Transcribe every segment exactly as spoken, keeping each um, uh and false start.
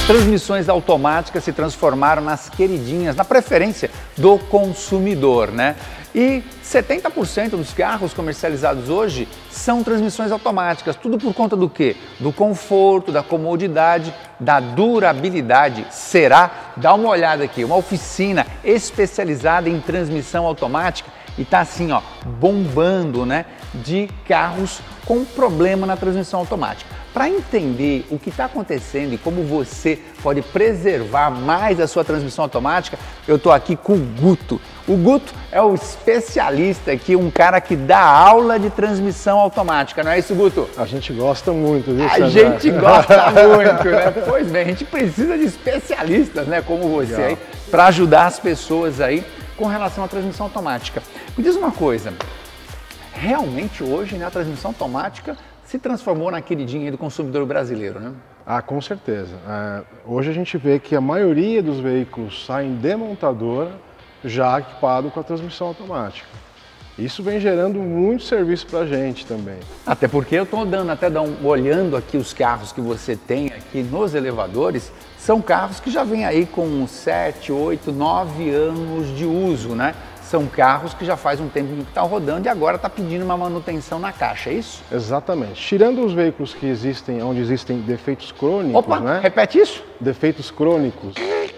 transmissões automáticas se transformaram nas queridinhas, na preferência do consumidor, né? E setenta por cento dos carros comercializados hoje são transmissões automáticas. Tudo por conta do quê? Do conforto, da comodidade, da durabilidade. Será? Dá uma olhada aqui, uma oficina especializada em transmissão automática e tá assim, ó, bombando, né, de carros com problema na transmissão automática. Para entender o que está acontecendo e como você pode preservar mais a sua transmissão automática, eu estou aqui com o Guto. O Guto é o especialista aqui, um cara que dá aula de transmissão automática, não é isso, Guto? A gente gosta muito, viu, A César? gente gosta muito, né? Pois bem, a gente precisa de especialistas, né, como você aí, para ajudar as pessoas aí com relação à transmissão automática. Me diz uma coisa, realmente hoje, né, a transmissão automática se transformou na queridinha do consumidor brasileiro, né? Ah, com certeza. É, hoje a gente vê que a maioria dos veículos saem de montadora já equipado com a transmissão automática. Isso vem gerando muito serviço para a gente também. Até porque eu estou dando, até dando, olhando aqui os carros que você tem aqui nos elevadores, são carros que já vêm aí com sete, oito, nove anos de uso, né? São carros que já faz um tempo que estão rodando e agora está pedindo uma manutenção na caixa, é isso? Exatamente. Tirando os veículos que existem, onde existem defeitos crônicos, Opa, né? repete isso? Defeitos crônicos.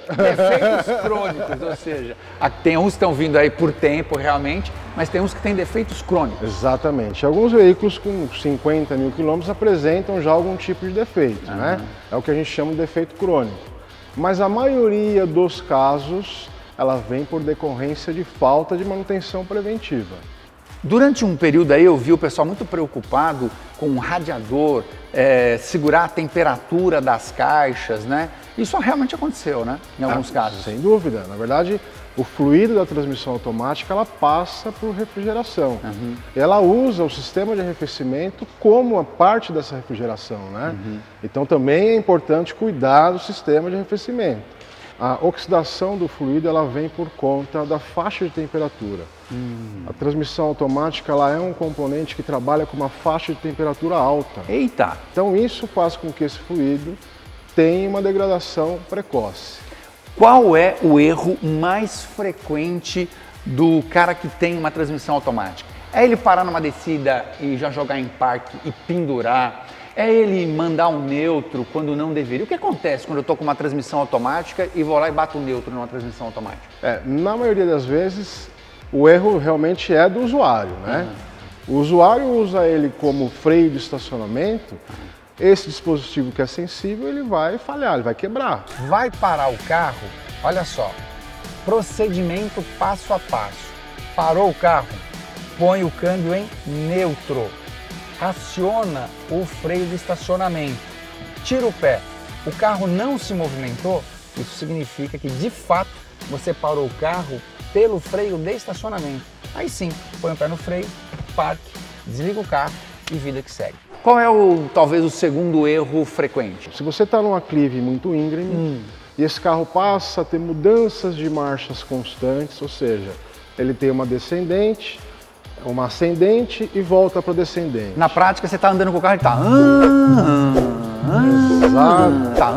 Defeitos crônicos, ou seja, tem uns que estão vindo aí por tempo realmente, mas tem uns que têm defeitos crônicos. Exatamente. Alguns veículos com cinquenta mil quilômetros apresentam já algum tipo de defeito, uhum. né? É o que a gente chama de defeito crônico. Mas a maioria dos casos, ela vem por decorrência de falta de manutenção preventiva. Durante um período aí eu vi o pessoal muito preocupado com o radiador, é, segurar a temperatura das caixas, né? Isso realmente aconteceu, né? Em alguns ah, casos. Sem dúvida. Na verdade, o fluido da transmissão automática, ela passa por refrigeração. Uhum. Ela usa o sistema de arrefecimento como uma parte dessa refrigeração, né? Uhum. Então também é importante cuidar do sistema de arrefecimento. A oxidação do fluido, ela vem por conta da faixa de temperatura. Hum. A transmissão automática, ela é um componente que trabalha com uma faixa de temperatura alta. Eita! Então isso faz com que esse fluido tenha uma degradação precoce. Qual é o erro mais frequente do cara que tem uma transmissão automática? É ele parar numa descida e já jogar em parque e pendurar? É ele mandar um neutro quando não deveria? O que acontece quando eu estou com uma transmissão automática e vou lá e bato o neutro numa transmissão automática? É, na maioria das vezes, o erro realmente é do usuário, né? Uhum. O usuário usa ele como freio de estacionamento, esse dispositivo que é sensível, ele vai falhar, ele vai quebrar. Vai parar o carro, olha só, procedimento passo a passo. Parou o carro, põe o câmbio em neutro. Aciona o freio de estacionamento, tira o pé, o carro não se movimentou, isso significa que de fato você parou o carro pelo freio de estacionamento. Aí sim, põe o pé no freio, parque, desliga o carro e vida que segue. Qual é o, talvez, o segundo erro frequente? Se você está num aclive muito íngreme hum. e esse carro passa a ter mudanças de marchas constantes, ou seja, ele tem uma descendente, uma ascendente e volta para descendente. Na prática, você está andando com o carro e está... Exato. Tá...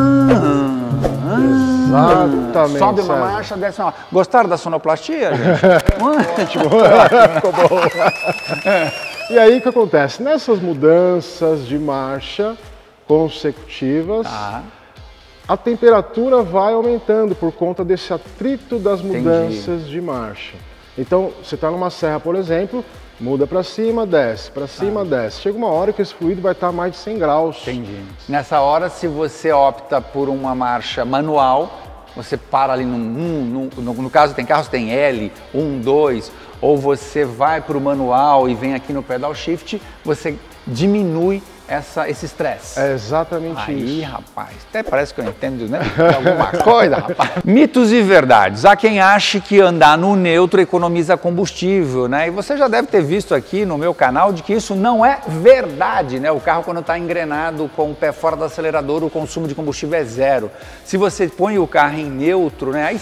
Exatamente. Sobe uma marcha, desce uma... Gostaram da sonoplastia, gente? Ótimo. Ficou bom. E aí o que acontece? Nessas mudanças de marcha consecutivas, ah. a temperatura vai aumentando por conta desse atrito das mudanças Entendi. de marcha. Então, você está numa serra, por exemplo, muda para cima, desce, para cima, ah. desce. Chega uma hora que esse fluido vai estar mais de cem graus. Entendi. Nessa hora, se você opta por uma marcha manual, você para ali no um, no, no, no caso tem carros, tem L, um, dois, ou você vai para o manual e vem aqui no pedal shift, você diminui essa, esse estresse. É exatamente Aí, isso. Aí, rapaz, até parece que eu entendo, né? Alguma coisa, rapaz. Mitos e verdades. Há quem ache que andar no neutro economiza combustível, né? E você já deve ter visto aqui no meu canal de que isso não é verdade, né? O carro, quando está engrenado com o pé fora do acelerador, o consumo de combustível é zero. Se você põe o carro em neutro, né? Aí sim,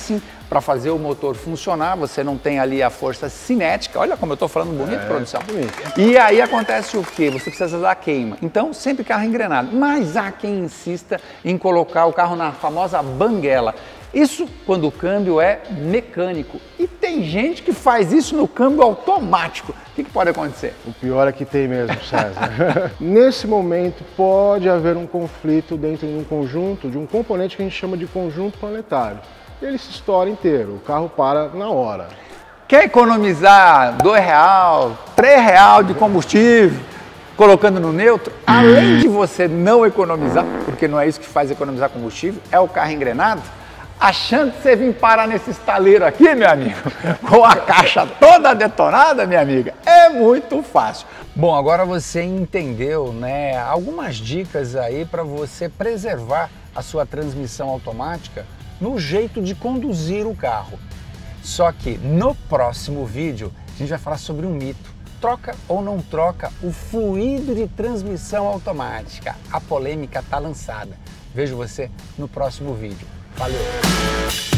para fazer o motor funcionar, você não tem ali a força cinética. Olha como eu estou falando bonito, é, produção. Bonito. E aí acontece o quê? Você precisa da queima. Então, sempre carro engrenado. Mas há quem insista em colocar o carro na famosa banguela. Isso quando o câmbio é mecânico. E tem gente que faz isso no câmbio automático. O que, que pode acontecer? O pior é que tem mesmo, César. Nesse momento pode haver um conflito dentro de um conjunto, de um componente que a gente chama de conjunto planetário. Ele se estoura inteiro, o carro para na hora. Quer economizar dois reais, três reais de combustível, colocando no neutro? Além de você não economizar, porque não é isso que faz economizar combustível, é o carro engrenado, a chance de você vir parar nesse estaleiro aqui, meu amigo, com a caixa toda detonada, minha amiga, é muito fácil. Bom, agora você entendeu, né, algumas dicas aí para você preservar a sua transmissão automática no jeito de conduzir o carro. Só que no próximo vídeo a gente vai falar sobre um mito. Troca ou não troca o fluido de transmissão automática? A polêmica está lançada. Vejo você no próximo vídeo. Valeu!